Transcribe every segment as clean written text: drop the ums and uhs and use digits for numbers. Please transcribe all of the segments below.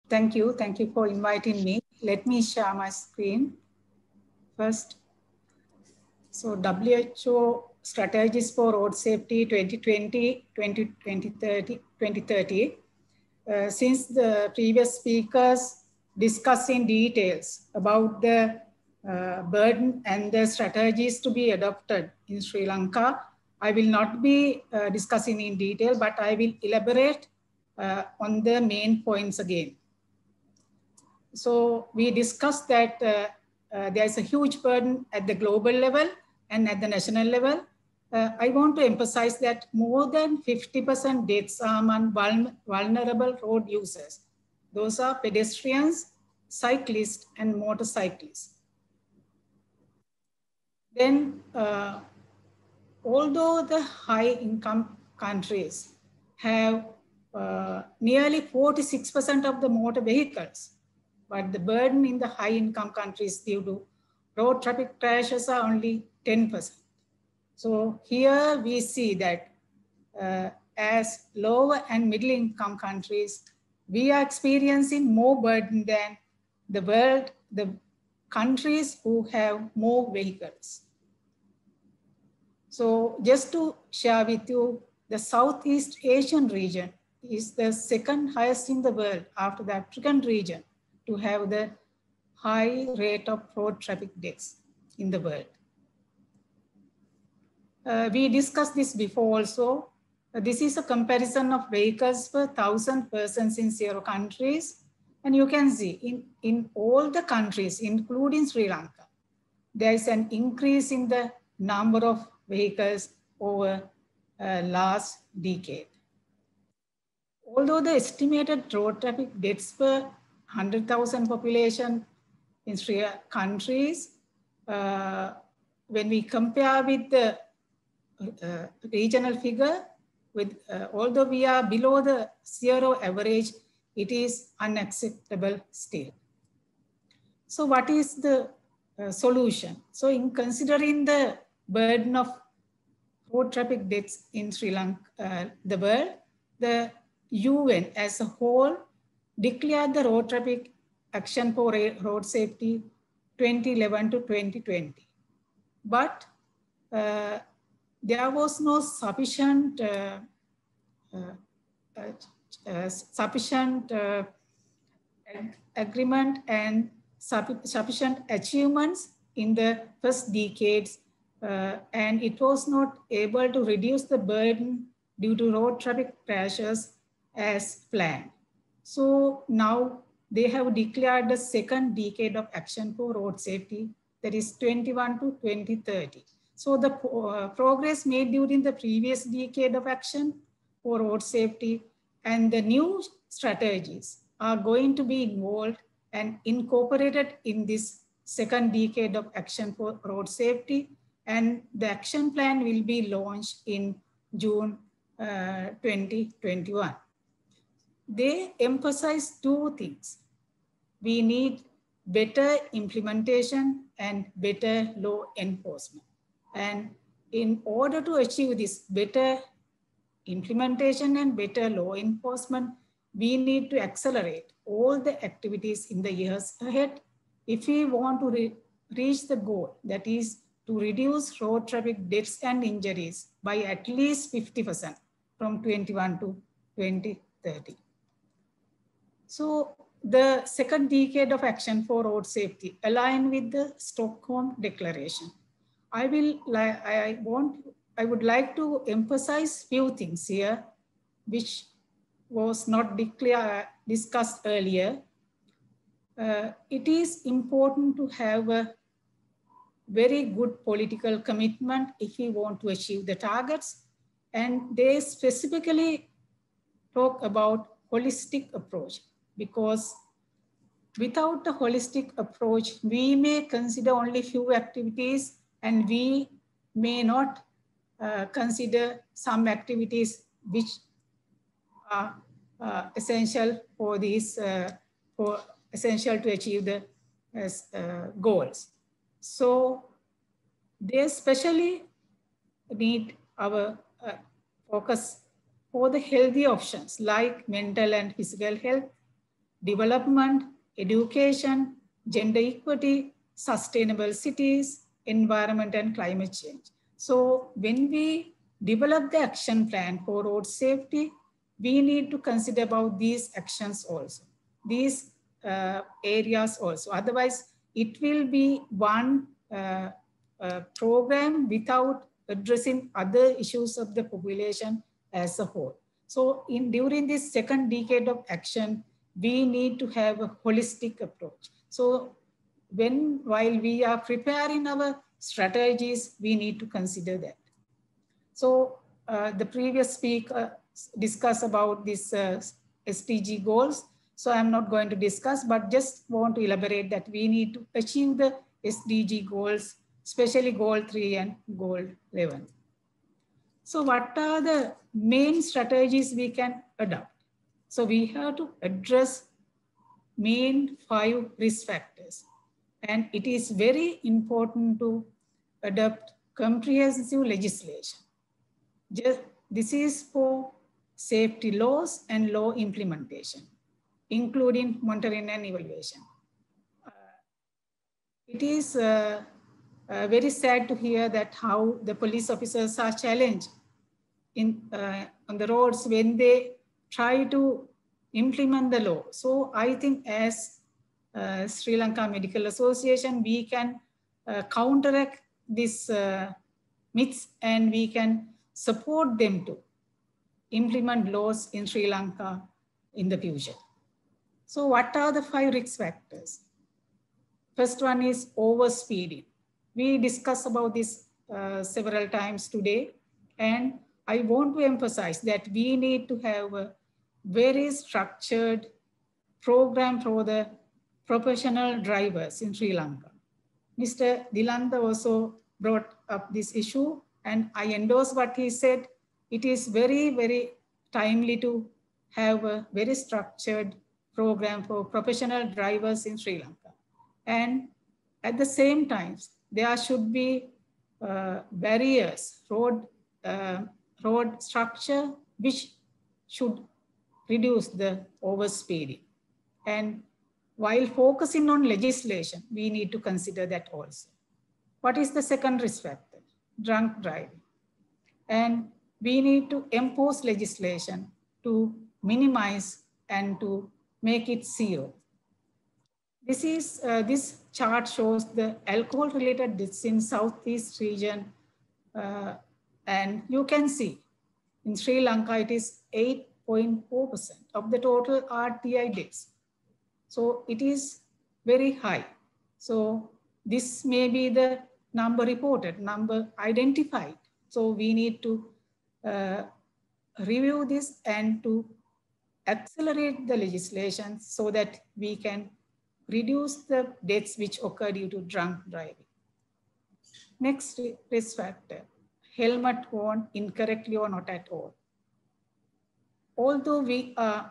Thank you. Thank you for inviting me. Let me share my screen first. So WHO Strategies for Road Safety 2020-2030. Since the previous speakers discussed in details about the burden and the strategies to be adopted in Sri Lanka, I will not be discussing in detail, but I will elaborate on the main points again. So we discussed that there's a huge burden at the global level and at the national level. I want to emphasize that more than 50% deaths are among vulnerable road users. Those are pedestrians, cyclists, and motorcyclists. Then, although the high-income countries have nearly 46% of the motor vehicles, but the burden in the high-income countries due to road traffic crashes are only 10%. So here we see that as lower and middle-income countries, we are experiencing more burden than the countries who have more vehicles. So just to share with you, the Southeast Asian region is the second highest in the world after the African region to have the high rate of road traffic deaths in the world. We discussed this before also. This is a comparison of vehicles per 1,000 persons in 0 countries. And you can see in all the countries, including Sri Lanka, there is an increase in the number of vehicles over last decade. Although the estimated road traffic deaths per 100,000 population in Sri countries, when we compare with the regional figure, although we are below the 0 average, it is unacceptable still. So what is the solution? So in considering the burden of road traffic deaths in Sri Lanka, the world, the UN as a whole declared the Road Traffic Action for Road Safety 2011 to 2020. But there was no sufficient agreement and sufficient achievements in the first decades, and it was not able to reduce the burden due to road traffic crashes as planned. So now they have declared the second decade of action for road safety, that is 21 to 2030. So the progress made during the previous decade of action for road safety and the new strategies are going to be involved and incorporated in this second decade of action for road safety. And the action plan will be launched in June 2021. They emphasize 2 things. We need better implementation and better law enforcement. And in order to achieve this better implementation and better law enforcement, we need to accelerate all the activities in the years ahead if we want to reach the goal, that is to reduce road traffic deaths and injuries by at least 50% from 21 to 2030. So the second decade of action for road safety align with the Stockholm Declaration. I would like to emphasize few things here, which was not discussed earlier. It is important to have a very good political commitment if we want to achieve the targets. And they specifically talk about holistic approach, because without a holistic approach, we may consider only few activities and we may not consider some activities which are essential for these, essential to achieve the goals. So they especially need our focus for the healthy options like mental and physical health, development, education, gender equity, sustainable cities, environment and climate change. So when we develop the action plan for road safety, we need to consider about these actions also, these areas also. Otherwise, it will be one program without addressing other issues of the population as a whole. So during this second decade of action, we need to have a holistic approach. So while we are preparing our strategies, we need to consider that. So the previous speaker discussed about this SDG goals. So I'm not going to discuss, but just want to elaborate that we need to achieve the SDG goals, especially goal 3 and goal 11. So what are the main strategies we can adopt? So we have to address main 5 risk factors. And it is very important to adopt comprehensive legislation. This is for safety laws and law implementation, including monitoring and evaluation. It is very sad to hear that how the police officers are challenged on the roads when they try to implement the law. So I think as Sri Lanka Medical Association, we can counteract this myths and we can support them to implement laws in Sri Lanka in the future. So what are the 5 risk factors? First one is overspeeding. We discussed about this several times today, and I want to emphasize that we need to have a very structured program for the professional drivers in Sri Lanka. Mr. Dilanda also brought up this issue, and I endorse what he said. It is very, very timely to have a very structured program for professional drivers in Sri Lanka. And at the same time, there should be barriers, road structure, which should reduce the overspeeding. And while focusing on legislation, we need to consider that also. What is the second risk factor? Drunk driving. And we need to impose legislation to minimize and to make it zero. This chart shows the alcohol-related deaths in Southeast region. And you can see in Sri Lanka, it is 8.4% of the total RTI deaths. So it is very high. So this may be the number reported, number identified. So we need to review this and to accelerate the legislation so that we can reduce the deaths which occur due to drunk driving. Next risk factor, helmet worn incorrectly or not at all. Although we are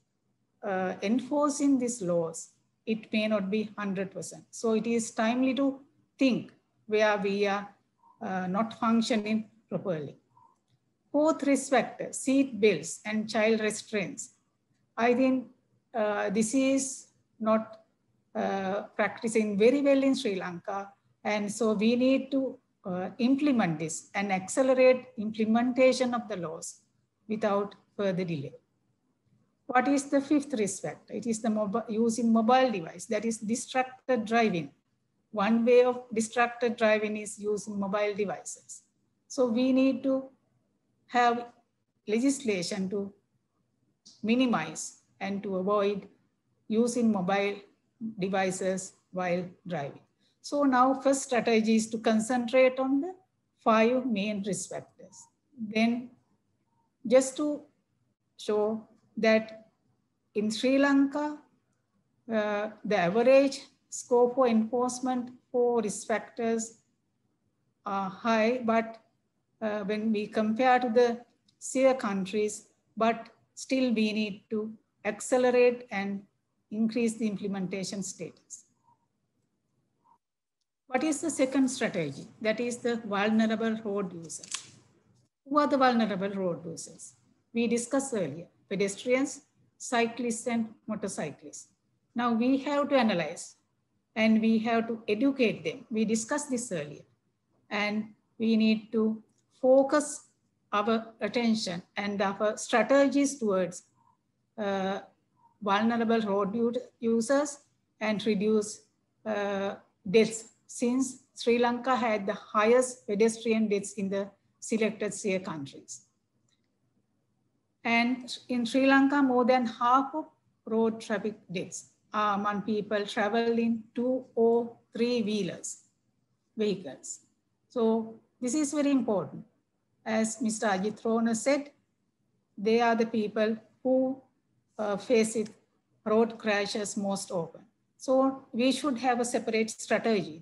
enforcing these laws, it may not be 100%. So it is timely to think where we are not functioning properly. Fourth risk factor, seat belts and child restraints. I think this is not practicing very well in Sri Lanka. And so we need to implement this and accelerate implementation of the laws without further delay. What is the fifth risk factor? It is the using mobile device, that is distracted driving. One way of distracted driving is using mobile devices. So we need to have legislation to minimize and to avoid using mobile devices while driving. So now first strategy is to concentrate on the 5 main risk factors. Then just to show that in Sri Lanka, the average score for enforcement for risk factors are high, but when we compare to the SEER countries, but still we need to accelerate and increase the implementation status. What is the second strategy? That is the vulnerable road users. Who are the vulnerable road users? We discussed earlier, pedestrians, cyclists and motorcyclists. Now we have to analyze and we have to educate them. We discussed this earlier. And we need to focus our attention and our strategies towards vulnerable road users and reduce deaths, since Sri Lanka had the highest pedestrian deaths in the selected SEER countries. And in Sri Lanka, more than half of road traffic deaths are among people traveling 2 or 3-wheelers vehicles. So this is very important. As Mr. Ajit Rona said, they are the people who face it, road crashes most often. So we should have a separate strategy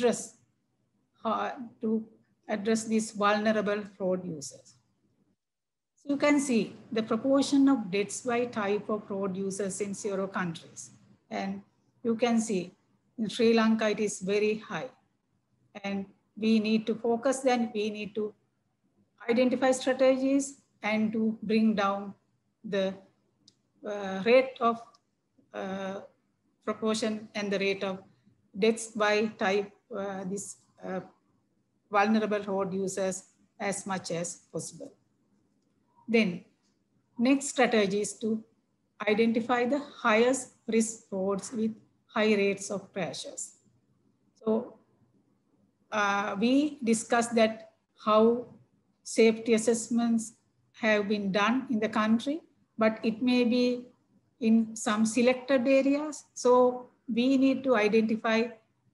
to address these vulnerable road users. So you can see the proportion of deaths by type of road users in 0 countries. And you can see in Sri Lanka, it is very high. And we need to focus then, we need to identify strategies and to bring down the rate of proportion and the rate of deaths by type, vulnerable road users as much as possible. Then next strategy is to identify the highest risk roads with high rates of crashes. So we discussed that how safety assessments have been done in the country, but it may be in some selected areas. So we need to identify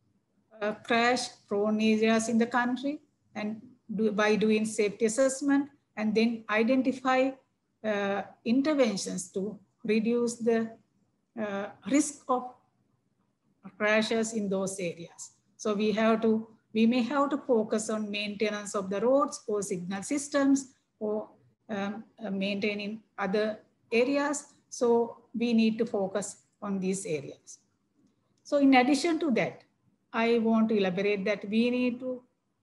crash prone areas in the country and by doing safety assessment, and then identify interventions to reduce the risk of crashes in those areas. So we may have to focus on maintenance of the roads or signal systems or maintaining other areas. So we need to focus on these areas. So in addition to that, I want to elaborate that we need to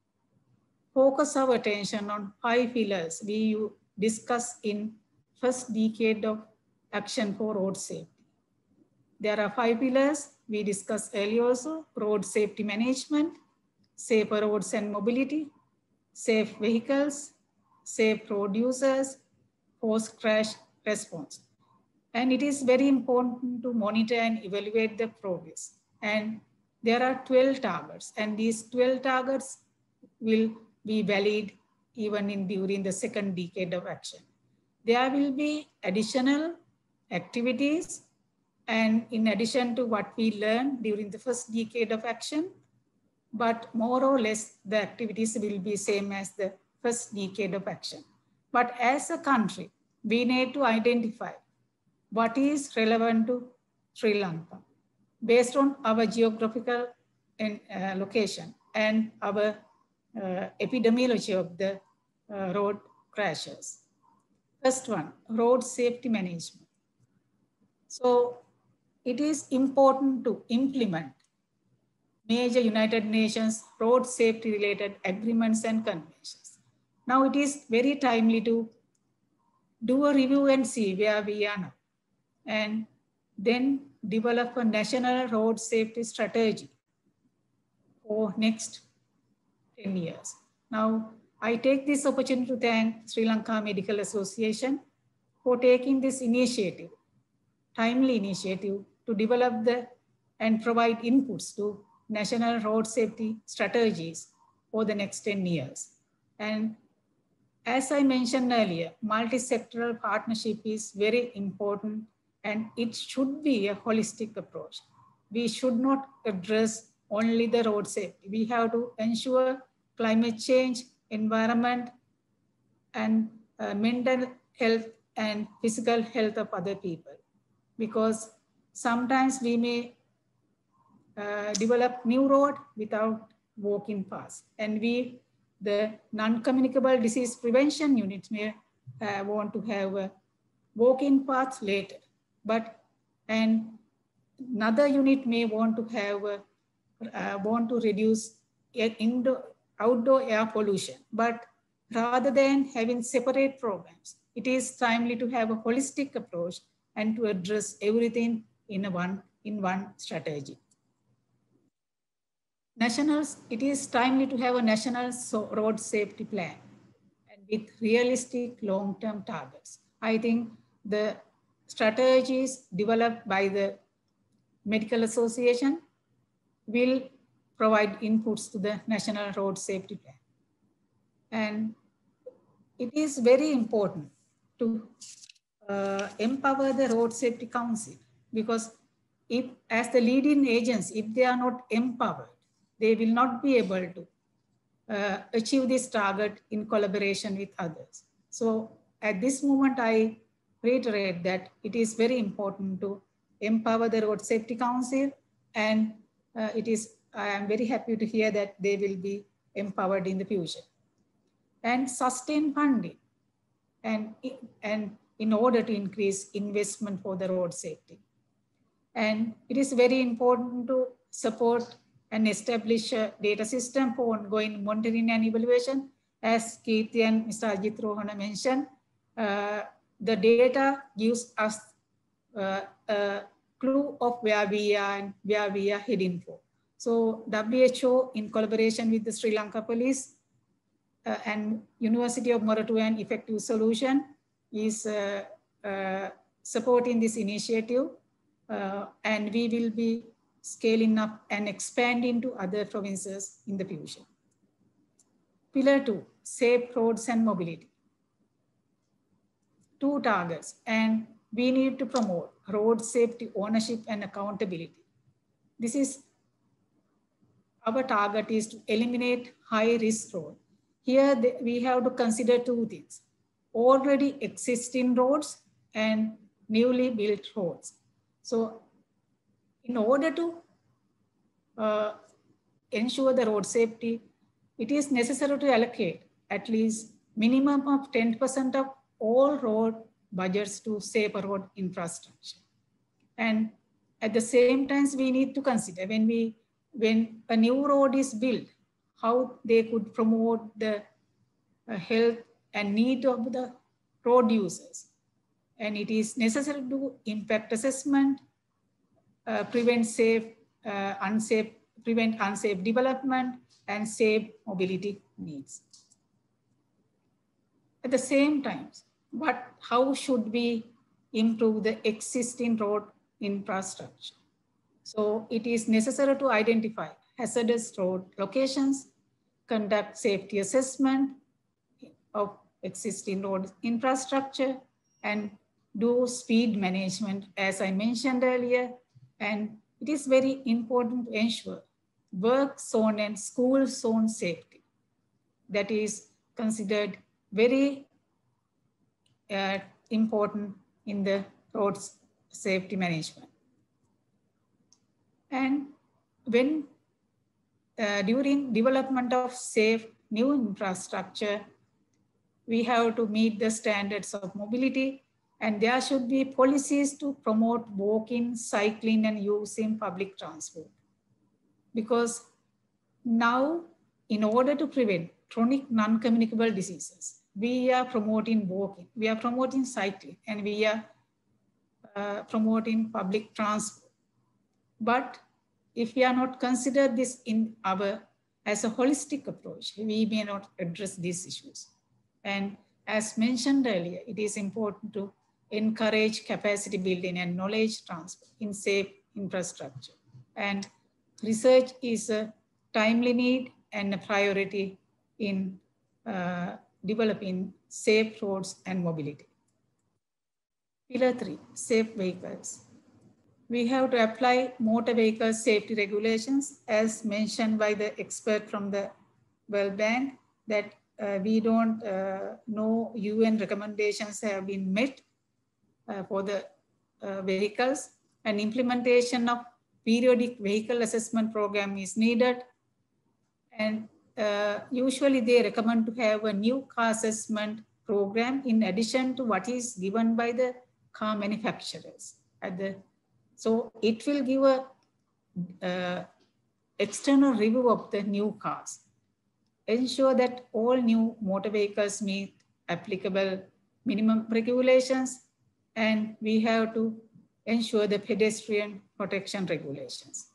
focus our attention on 5 pillars we discussed in first decade of action for road safety. There are 5 pillars we discussed earlier also: road safety management, safer roads and mobility, safe vehicles, safe road users, post-crash response. And it is very important to monitor and evaluate the progress. And there are 12 targets, and these 12 targets will be valid even during the second decade of action. There will be additional activities, and in addition to what we learned during the first decade of action, but more or less the activities will be same as the first decade of action. But as a country, we need to identify what is relevant to Sri Lanka based on our geographical location and our epidemiology of the road crashes. First one, road safety management. So it is important to implement major United Nations road safety related agreements and conventions. Now it is very timely to do a review and see where we are now, and then develop a national road safety strategy for next 10 years. Now, I take this opportunity to thank Sri Lanka Medical Association for taking this initiative, timely initiative, to develop and provide inputs to national road safety strategies for the next 10 years. And as I mentioned earlier, multi-sectoral partnership is very important, and it should be a holistic approach. We should not address only the road safety. We have to ensure climate change, environment, and mental health and physical health of other people. Because sometimes we may develop new road without walking paths, and the non-communicable disease prevention unit may want to have walking paths later, and another unit may want to have want to reduce outdoor air pollution. But rather than having separate programs, it is timely to have a holistic approach and to address everything in one strategy. It is timely to have a national road safety plan and with realistic long-term targets. I think the strategies developed by the Medical Association will provide inputs to the National Road Safety Plan. And it is very important to empower the Road Safety Council, because if, as the leading agency, if they are not empowered, they will not be able to achieve this target in collaboration with others. So at this moment, I reiterate that it is very important to empower the Road Safety Council, and I am very happy to hear that they will be empowered in the future. And sustain funding, and in order to increase investment for the road safety. And it is very important to support and establish a data system for ongoing monitoring and evaluation. As Keerthi and Mr. Ajit Rohana mentioned, the data gives us a clue of where we are and where we are heading for. So WHO, in collaboration with the Sri Lanka Police and University of Moratuwa Effective Solution, is supporting this initiative, and we will be scaling up and expanding to other provinces in the future. Pillar 2, safe roads and mobility. 2 targets, and we need to promote road safety ownership and accountability. This is, our target is to eliminate high risk road. Here we have to consider 2 things: already existing roads and newly built roads. So in order to ensure the road safety, it is necessary to allocate at least minimum of 10% of all road budgets to safer road infrastructure. And at the same time, we need to consider when a new road is built, how they could promote the health and need of the road users. And it is necessary to do impact assessment, prevent unsafe development, and safe mobility needs. At the same time, how should we improve the existing road infrastructure? So it is necessary to identify hazardous road locations, conduct safety assessment of existing road infrastructure, and do speed management, as I mentioned earlier. And it is very important to ensure work zone and school zone safety. That is considered very important in the road safety management. And when during development of safe new infrastructure, we have to meet the standards of mobility, and there should be policies to promote walking, cycling, and using public transport. Because now, in order to prevent chronic non-communicable diseases, we are promoting walking, we are promoting cycling, and we are promoting public transport. But if we are not considered this as a holistic approach, we may not address these issues. And as mentioned earlier, it is important to encourage capacity building and knowledge transfer in safe infrastructure. And research is a timely need and a priority in developing safe roads and mobility. Pillar 3, safe vehicles. We have to apply motor vehicle safety regulations, as mentioned by the expert from the World Bank, that we don't know UN recommendations have been met for the vehicles, and implementation of periodic vehicle assessment program is needed. And usually they recommend to have a new car assessment program in addition to what is given by the car manufacturers. So it will give a external review of the new cars, ensure that all new motor vehicles meet applicable minimum regulations, and we have to ensure the pedestrian protection regulations.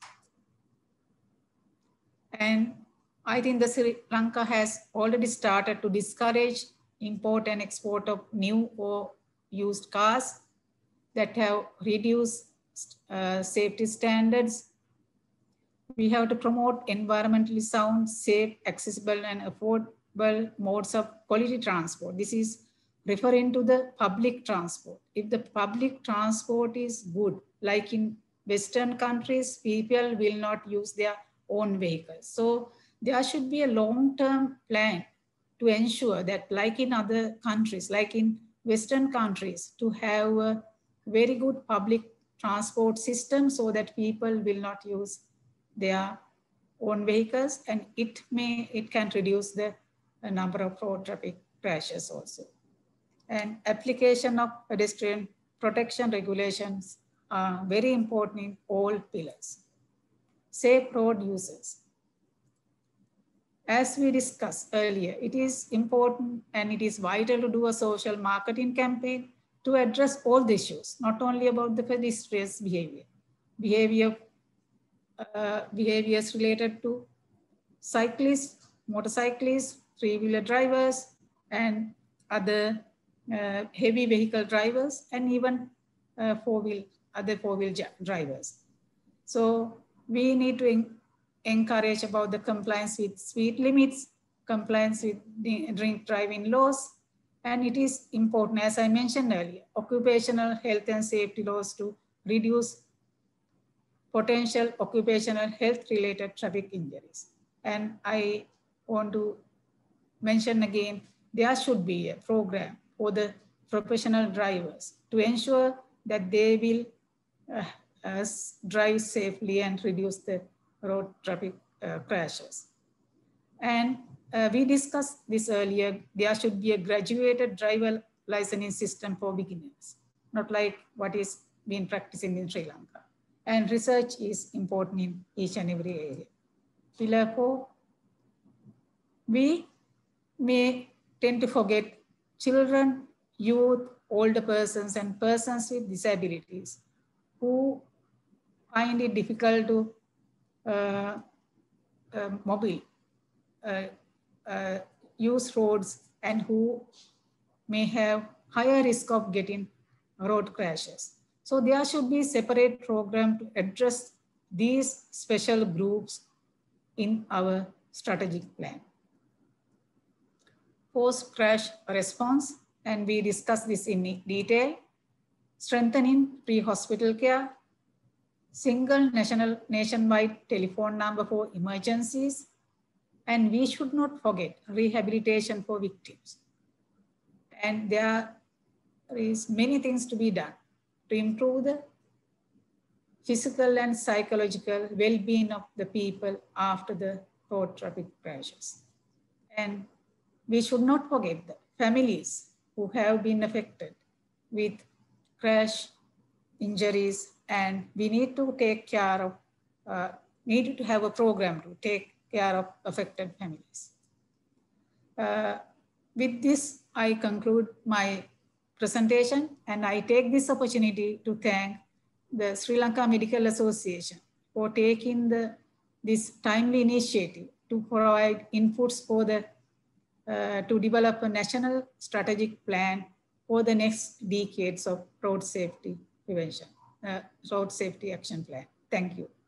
And I think the Sri Lanka has already started to discourage import and export of new or used cars that have reduced safety standards. We have to promote environmentally sound, safe, accessible, and affordable modes of quality transport. This is referring to the public transport. If the public transport is good, like in Western countries, people will not use their own vehicles. So there should be a long-term plan to ensure that, like in other countries, like in Western countries, to have a very good public transport system so that people will not use their own vehicles, and it can reduce the number of road traffic crashes also. And application of pedestrian protection regulations are very important in all pillars. Safe road users. As we discussed earlier, it is important and it is vital to do a social marketing campaign to address all the issues, not only about the pedestrians' behaviors related to cyclists, motorcyclists, three-wheeler drivers, and other heavy vehicle drivers, and even other four-wheel drivers. So we need to encourage about the compliance with speed limits, compliance with the drink driving laws, and it is important, as I mentioned earlier, occupational health and safety laws to reduce potential occupational health related traffic injuries. And I want to mention again, there should be a program for the professional drivers to ensure that they will drive safely and reduce the road traffic crashes. And we discussed this earlier, there should be a graduated driver licensing system for beginners, not like what is being practiced in Sri Lanka. And research is important in each and every area. Pillar 4, we may tend to forget children, youth, older persons, and persons with disabilities who find it difficult to use roads and who may have higher risk of getting road crashes. So there should be a separate program to address these special groups in our strategic plan. Post-crash response, and we discussed this in detail. Strengthening pre-hospital care, single nationwide telephone number for emergencies, and we should not forget rehabilitation for victims. And there is many things to be done to improve the physical and psychological well-being of the people after the road traffic crashes. And we should not forget the families who have been affected with crash injuries, and we need to take care of, need to have a program to take care of affected families. With this, I conclude my presentation, and I take this opportunity to thank the Sri Lanka Medical Association for taking this timely initiative to provide inputs for to develop a national strategic plan for the next decades of road safety prevention, road safety action plan. Thank you.